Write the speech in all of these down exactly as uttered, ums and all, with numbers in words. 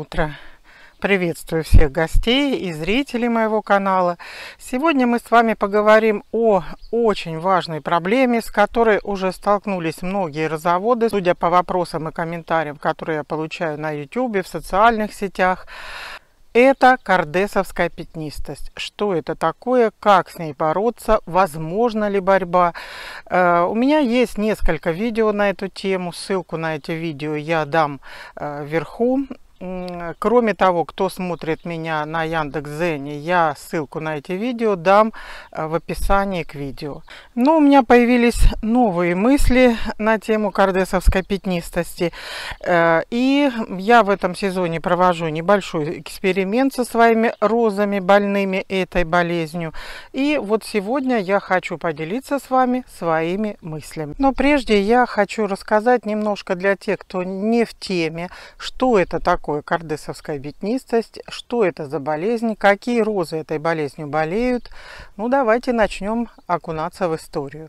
утро! Приветствую всех гостей и зрителей моего канала. Сегодня мы с вами поговорим о очень важной проблеме, с которой уже столкнулись многие розоводы, судя по вопросам и комментариям, которые я получаю на ютубе, в социальных сетях. Это кардесовская пятнистость. Что это такое, как с ней бороться, возможна ли борьба? Uh, у меня есть несколько видео на эту тему, ссылку на эти видео я дам uh, вверху. Кроме того, кто смотрит меня на Яндекс.Дзене, я ссылку на эти видео дам в описании к видео. Но у меня появились новые мысли на тему кардесовской пятнистости. И я в этом сезоне провожу небольшой эксперимент со своими розами, больными этой болезнью. И вот сегодня я хочу поделиться с вами своими мыслями. Но прежде я хочу рассказать немножко для тех, кто не в теме, что это такое кардесовская пятнистость, что это за болезнь, какие розы этой болезнью болеют. Ну, давайте начнем окунаться в историю.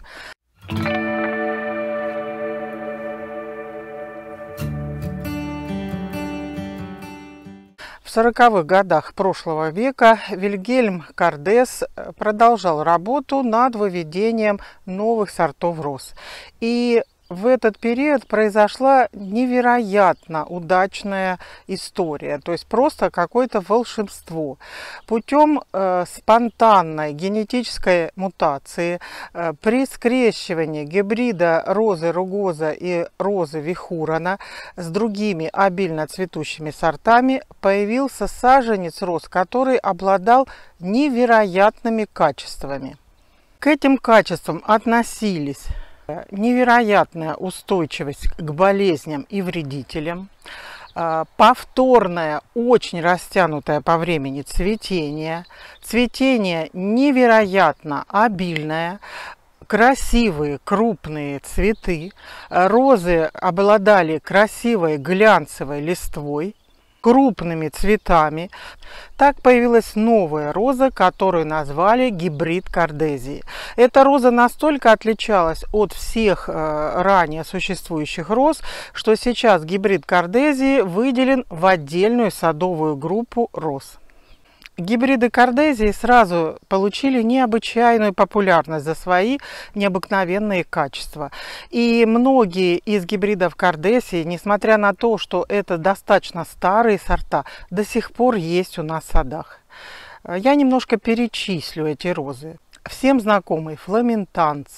В сороковых годах прошлого века Вильгельм Кардес продолжал работу над выведением новых сортов роз. И в этот период произошла невероятно удачная история, то есть просто какое-то волшебство. Путем э, спонтанной генетической мутации э, при скрещивании гибрида розы ругоза и розы вихурана с другими обильно цветущими сортами появился саженец роз, который обладал невероятными качествами. К этим качествам относились невероятная устойчивость к болезням и вредителям, повторное, очень растянутое по времени цветение, цветение невероятно обильное, красивые крупные цветы, розы обладали красивой глянцевой листвой, крупными цветами. Так появилась новая роза, которую назвали гибрид кардезии. Эта роза настолько отличалась от всех э, ранее существующих роз, что сейчас гибрид кардезии выделен в отдельную садовую группу роз. Гибриды кардезии сразу получили необычайную популярность за свои необыкновенные качества. И многие из гибридов кардезии, несмотря на то, что это достаточно старые сорта, до сих пор есть у нас в садах. Я немножко перечислю эти розы. Всем знакомый фламентанц,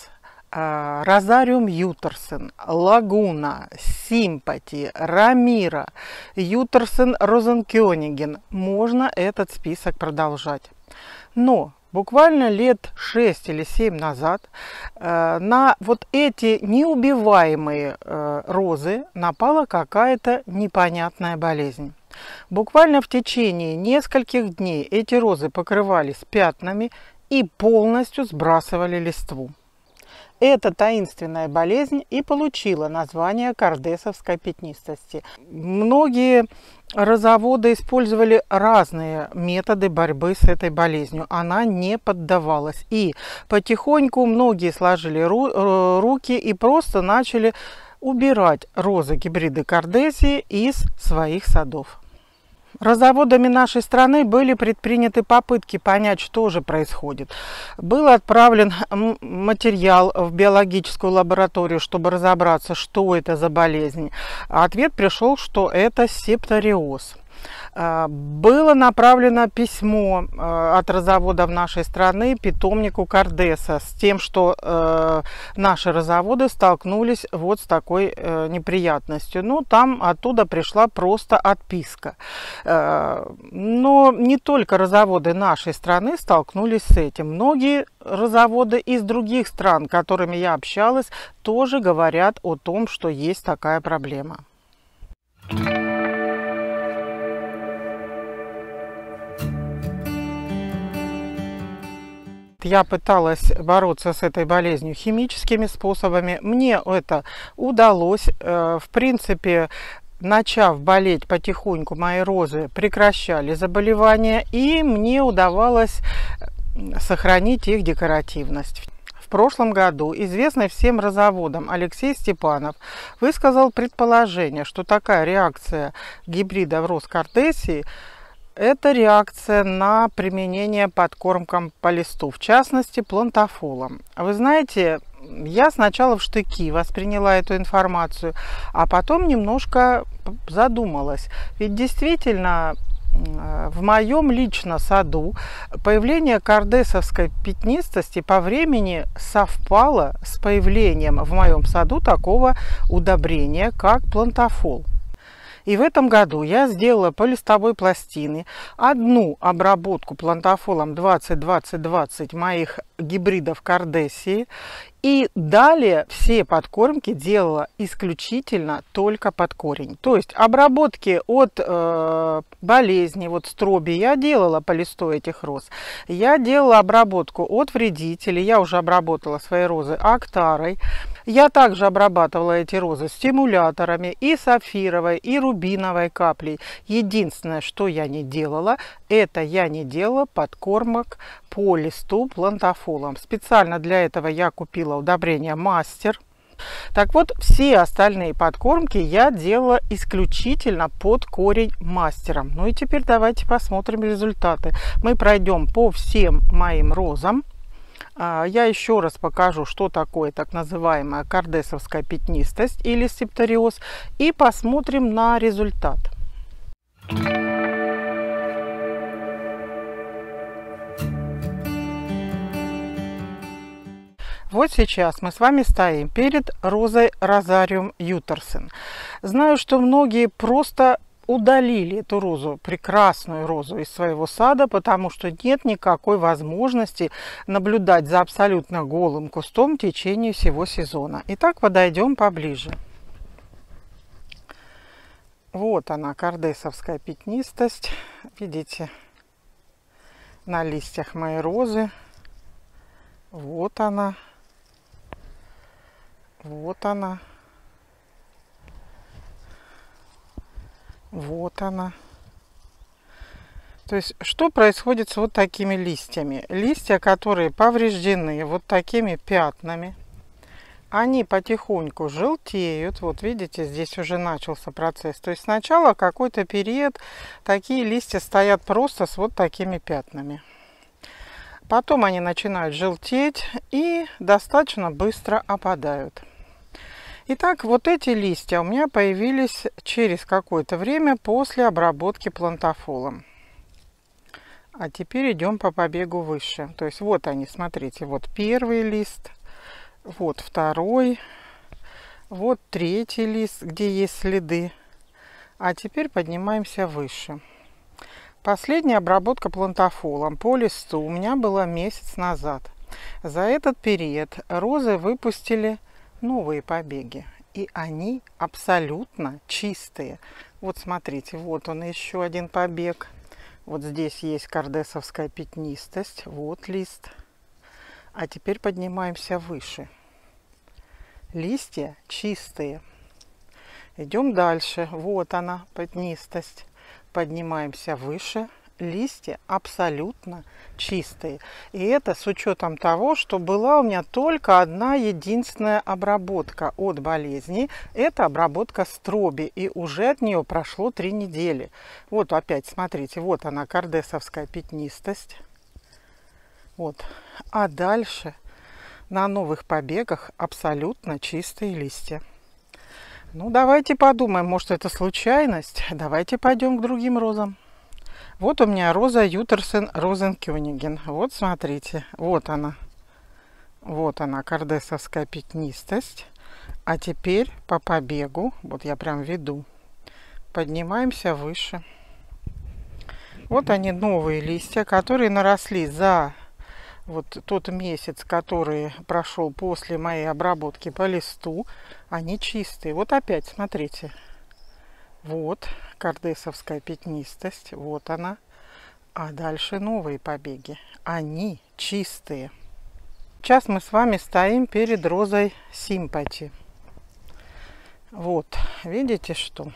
Розариум Ютерсен, Лагуна, Симпати, Рамира, Ютерсен Розенкёниген. Можно этот список продолжать. Но буквально лет шесть или семь назад э, на вот эти неубиваемые э, розы напала какая-то непонятная болезнь. Буквально в течение нескольких дней эти розы покрывались пятнами и полностью сбрасывали листву. Эта таинственная болезнь и получила название кардесовской пятнистости. Многие розоводы использовали разные методы борьбы с этой болезнью. Она не поддавалась. И потихоньку многие сложили ру руки и просто начали убирать розы гибриды кардезии из своих садов. Розоводами нашей страны были предприняты попытки понять, что же происходит. Был отправлен материал в биологическую лабораторию, чтобы разобраться, что это за болезнь. Ответ пришел, что это септориоз. Было направлено письмо от розоводов нашей страны питомнику Кардеса с тем, что э, наши розоводы столкнулись вот с такой э, неприятностью. Ну, там оттуда пришла просто отписка. Э, но не только розоводы нашей страны столкнулись с этим. Многие розоводы из других стран, с которыми я общалась, тоже говорят о том, что есть такая проблема. Я пыталась бороться с этой болезнью химическими способами. Мне это удалось. В принципе, начав болеть потихоньку, мои розы прекращали заболевания, и мне удавалось сохранить их декоративность. В в прошлом году известный всем розоводам Алексей Степанов высказал предположение, что такая реакция гибридов роз Кардесии – это реакция на применение подкормкам по листу, в частности плантафолом. Вы знаете, я сначала в штыки восприняла эту информацию, а потом немножко задумалась. Ведь действительно, в моем лично саду появление кардесовской пятнистости по времени совпало с появлением в моем саду такого удобрения, как плантафол. И в этом году я сделала по листовой пластине одну обработку плантафолом двадцать двадцать двадцать моих гибридов Кардесии. И далее все подкормки делала исключительно только под корень. То есть обработки от э, болезни, вот строби я делала по листу этих роз. Я делала обработку от вредителей. Я уже обработала свои розы актарой. Я также обрабатывала эти розы стимуляторами и сапфировой, и рубиновой каплей. Единственное, что я не делала, это я не делала подкормок по листу плантафолом. Специально для этого я купила удобрение Мастер. Так вот, все остальные подкормки я делала исключительно под корень мастером. Ну и теперь давайте посмотрим результаты. Мы пройдем по всем моим розам. Я еще раз покажу, что такое так называемая кардесовская пятнистость или септориоз, и посмотрим на результат. Вот сейчас мы с вами стоим перед розой Розариум Ютерсен. Знаю, что многие просто удалили эту розу, прекрасную розу, из своего сада, потому что нет никакой возможности наблюдать за абсолютно голым кустом в течение всего сезона. Итак, подойдем поближе. Вот она, кардесовская пятнистость. Видите, на листьях моей розы. Вот она. Вот она. Вот она. То есть, что происходит с вот такими листьями? Листья, которые повреждены вот такими пятнами, они потихоньку желтеют. Вот видите, здесь уже начался процесс. То есть, сначала какой-то период такие листья стоят просто с вот такими пятнами. Потом они начинают желтеть и достаточно быстро опадают. Итак, вот эти листья у меня появились через какое-то время после обработки плантафолом. А теперь идем по побегу выше. То есть вот они, смотрите, вот первый лист, вот второй, вот третий лист, где есть следы. А теперь поднимаемся выше. Последняя обработка плантафолом по листу у меня была месяц назад. За этот период розы выпустили новые побеги, и они абсолютно чистые. Вот смотрите, вот он, еще один побег. Вот здесь есть кардесовская пятнистость, вот лист. А теперь поднимаемся выше. Листья чистые. Идем дальше. Вот она, пятнистость. Поднимаемся выше. Листья абсолютно чистые. И это с учетом того, что была у меня только одна единственная обработка от болезни. Это обработка строби. И уже от нее прошло три недели. Вот опять, смотрите, вот она, кардесовская пятнистость. Вот. А дальше на новых побегах абсолютно чистые листья. Ну, давайте подумаем, может, это случайность. Давайте пойдем к другим розам. Вот у меня роза Ютерсен Розенкёниген. Вот смотрите, вот она. Вот она, кардесовская пятнистость. А теперь по побегу, вот я прям веду, поднимаемся выше. Вот они, новые листья, которые наросли за вот тот месяц, который прошел после моей обработки по листу. Они чистые. Вот опять, смотрите. Вот кардесовская пятнистость, вот она. А дальше новые побеги. Они чистые. Сейчас мы с вами стоим перед розой Симпати. Вот, видите что?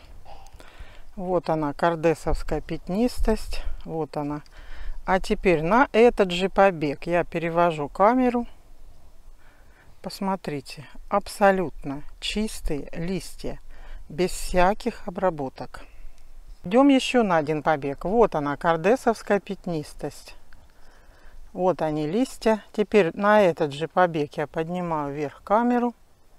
Вот она, кардесовская пятнистость. Вот она. А теперь на этот же побег я перевожу камеру. Посмотрите, абсолютно чистые листья, без всяких обработок. Идем еще на один побег. Вот она, кардесовская пятнистость. Вот они листья. Теперь на этот же побег я поднимаю вверх камеру.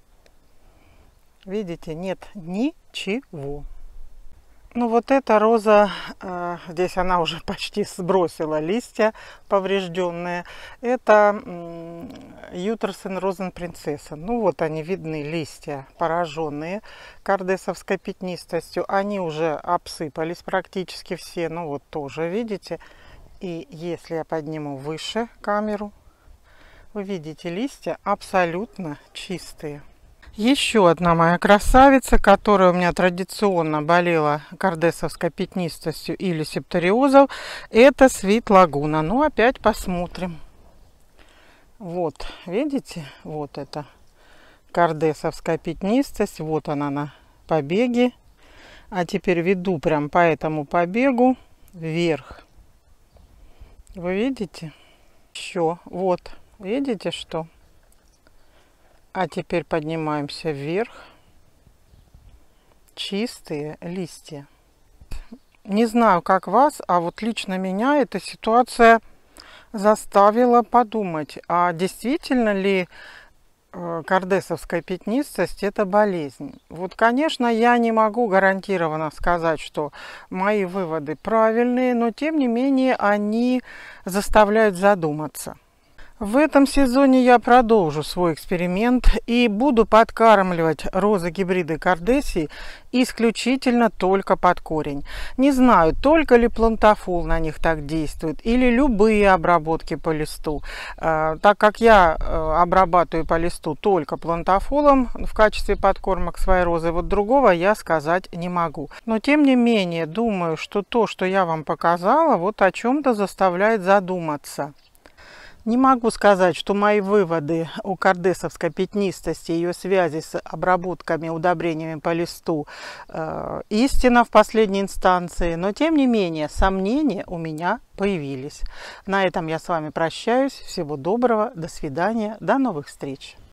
Видите, нет ничего. Ну вот эта роза, э, здесь она уже почти сбросила листья поврежденные. Это э, Ютерсен розенпринцесса. Ну вот они видны, листья пораженные кардесовской пятнистостью. Они уже обсыпались практически все. Ну вот тоже видите. И если я подниму выше камеру, вы видите, листья абсолютно чистые. Еще одна моя красавица, которая у меня традиционно болела кардесовской пятнистостью или септориозом, это Свит Лагуна. Ну, опять посмотрим. Вот, видите, вот это кардесовская пятнистость. Вот она на побеге. А теперь веду прям по этому побегу вверх. Вы видите? Еще, вот, видите, что? А теперь поднимаемся вверх. Чистые листья. Не знаю, как вас, а вот лично меня эта ситуация заставила подумать, а действительно ли кардесовская пятнистость это болезнь. Вот, конечно, я не могу гарантированно сказать, что мои выводы правильные, но тем не менее они заставляют задуматься. В этом сезоне я продолжу свой эксперимент и буду подкармливать розы-гибриды кардесии исключительно только под корень. Не знаю, только ли плантафол на них так действует или любые обработки по листу. Так как я обрабатываю по листу только плантафолом в качестве подкормок своей розы, вот другого я сказать не могу. Но тем не менее, думаю, что то, что я вам показала, вот о чем-то заставляет задуматься. Не могу сказать, что мои выводы о кардесовской пятнистости и ее связи с обработками, удобрениями по листу э, истина в последней инстанции, но тем не менее сомнения у меня появились. На этом я с вами прощаюсь. Всего доброго, до свидания, до новых встреч.